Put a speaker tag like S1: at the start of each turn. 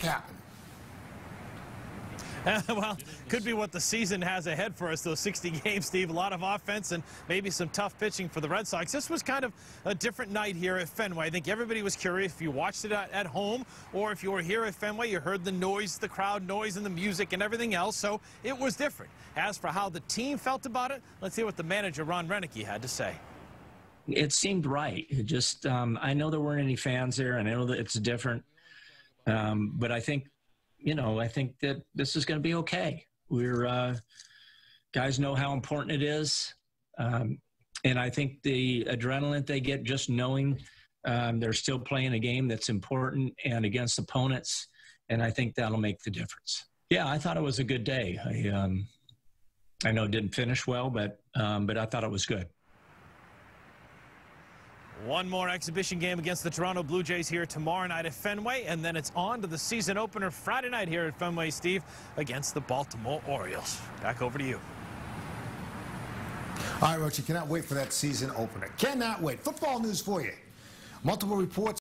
S1: happen.
S2: Well, could be what the season has ahead for us, those 60 games, Steve. A lot of offense and maybe some tough pitching for the Red Sox. This was kind of a different night here at Fenway. I think everybody was curious if you watched it at home or if you were here at Fenway, you heard the noise, the crowd noise and the music and everything else. So it was different. As for how the team felt about it, let's hear what the manager, Ron Roenicke, had to say.
S3: It seemed right. It just, I know there weren't any fans there. I know that it's different. But I think, I think that this is going to be okay. We're guys know how important it is, and I think the adrenaline they get just knowing they're still playing a game that's important and against opponents, and I think that'll make the difference. Yeah, I thought it was a good day. I know it didn't finish well, but I thought it was good.
S2: One more exhibition game against the Toronto Blue Jays here tomorrow night at Fenway, and then it's on to the season opener Friday night here at Fenway, Steve, against the Baltimore Orioles. Back over to you.
S1: All right, Roach, you cannot wait for that season opener. Cannot wait. Football news for you. Multiple reports